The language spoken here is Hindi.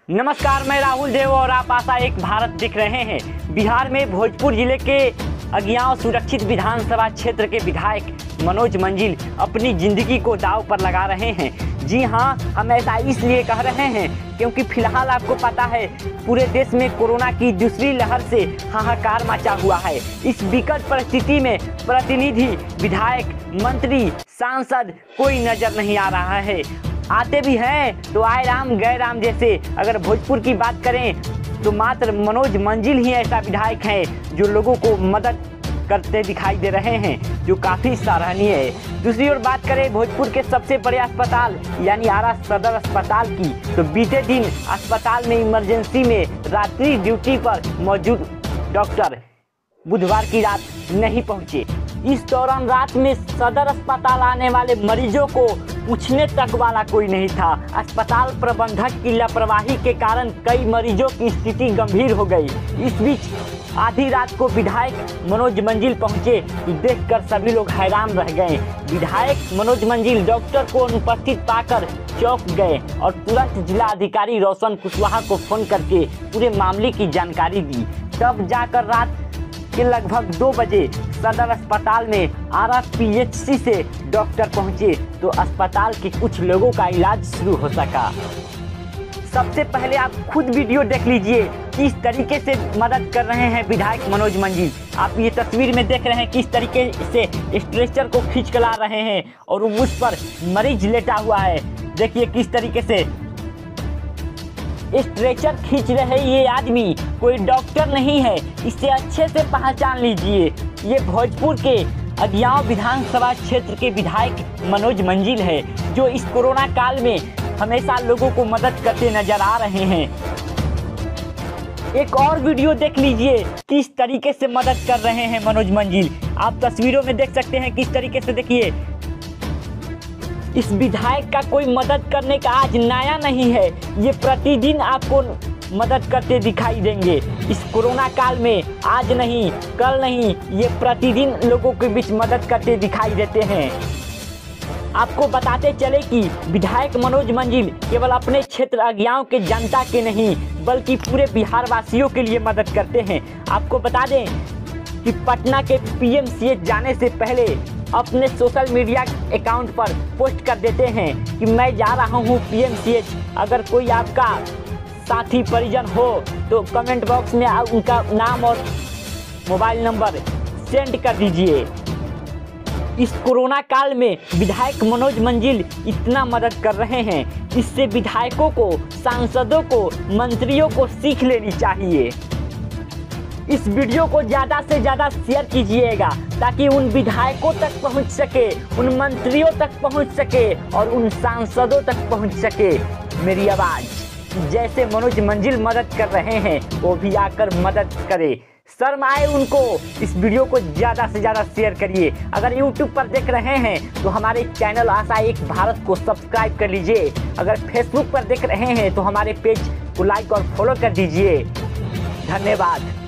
नमस्कार, मैं राहुल देव और आप आशा एक भारत दिख रहे हैं। बिहार में भोजपुर जिले के अगियांव सुरक्षित विधानसभा क्षेत्र के विधायक मनोज मंजिल अपनी जिंदगी को दांव पर लगा रहे हैं। जी हां, हम ऐसा इसलिए कह रहे हैं क्योंकि फिलहाल आपको पता है पूरे देश में कोरोना की दूसरी लहर से हाहाकार मचा हुआ है। इस विकट परिस्थिति में प्रतिनिधि, विधायक, मंत्री, सांसद कोई नजर नहीं आ रहा है। आते भी हैं तो आए राम गए राम जैसे। अगर भोजपुर की बात करें तो मात्र मनोज मंजिल ही ऐसा विधायक हैं जो लोगों को मदद करते दिखाई दे रहे हैं, जो काफ़ी सराहनीय है। दूसरी ओर बात करें भोजपुर के सबसे बड़े अस्पताल यानी आरा सदर अस्पताल की, तो बीते दिन अस्पताल में इमरजेंसी में रात्रि ड्यूटी पर मौजूद डॉक्टर बुधवार की रात नहीं पहुंचे। इस दौरान रात में सदर अस्पताल आने वाले मरीजों को पूछने तक वाला कोई नहीं था। अस्पताल प्रबंधक की लापरवाही के कारण कई मरीजों की स्थिति गंभीर हो गई। इस बीच आधी रात को विधायक मनोज मंजिल पहुंचे तो देखकर सभी लोग हैरान रह गए। विधायक मनोज मंजिल डॉक्टर को अनुपस्थित पाकर चौंक गए और तुरंत जिला अधिकारी रोशन कुशवाहा को फोन करके पूरे मामले की जानकारी दी। तब जाकर रात के लगभग 2 बजे सदर अस्पताल में आरा पीएचसी से डॉक्टर पहुंचे तो अस्पताल के कुछ लोगों का इलाज शुरू हो सका। सबसे पहले आप खुद वीडियो देख लीजिए किस तरीके से मदद कर रहे हैं विधायक मनोज मंजिल। आप ये तस्वीर में देख रहे हैं किस तरीके से स्ट्रेचर को खींच कर ला रहे हैं और उस पर मरीज लेटा हुआ है। देखिए किस तरीके से स्ट्रेचर खींच रहे ये आदमी कोई डॉक्टर नहीं है, इसे अच्छे से पहचान लीजिए। ये भोजपुर के अगियांव विधानसभा क्षेत्र के विधायक मनोज मंजिल है जो इस कोरोना काल में हमेशा लोगों को मदद करते नजर आ रहे हैं। एक और वीडियो देख लीजिए किस तरीके से मदद कर रहे हैं मनोज मंजिल। आप तस्वीरों में देख सकते हैं किस तरीके से। देखिए इस विधायक का कोई मदद करने का आज नया नहीं है, ये प्रतिदिन आपको मदद करते दिखाई देंगे। इस कोरोना काल में आज नहीं कल नहीं, ये प्रतिदिन लोगों के बीच मदद करते दिखाई देते हैं। आपको बताते चले कि विधायक मनोज मंजिल केवल अपने क्षेत्र अगियांव के जनता के नहीं बल्कि पूरे बिहार वासियों के लिए मदद करते हैं। आपको बता दें कि पटना के पीएमसीएच जाने से पहले अपने सोशल मीडिया अकाउंट पर पोस्ट कर देते हैं कि मैं जा रहा हूं पीएमसीएच, अगर कोई आपका साथी परिजन हो तो कमेंट बॉक्स में उनका नाम और मोबाइल नंबर सेंड कर दीजिए। इस कोरोना काल में विधायक मनोज मंजिल इतना मदद कर रहे हैं, इससे विधायकों को, सांसदों को, मंत्रियों को सीख लेनी चाहिए। इस वीडियो को ज़्यादा से ज़्यादा शेयर कीजिएगा ताकि उन विधायकों तक पहुंच सके, उन मंत्रियों तक पहुंच सके और उन सांसदों तक पहुंच सके मेरी आवाज़। जैसे मनोज मंजिल मदद कर रहे हैं वो भी आकर मदद करे। शर्म आए उनको। इस वीडियो को ज़्यादा से ज़्यादा शेयर करिए। अगर YouTube पर देख रहे हैं तो हमारे चैनल आशा एक भारत को सब्सक्राइब कर लीजिए। अगर Facebook पर देख रहे हैं तो हमारे पेज को लाइक और फॉलो कर दीजिए। धन्यवाद।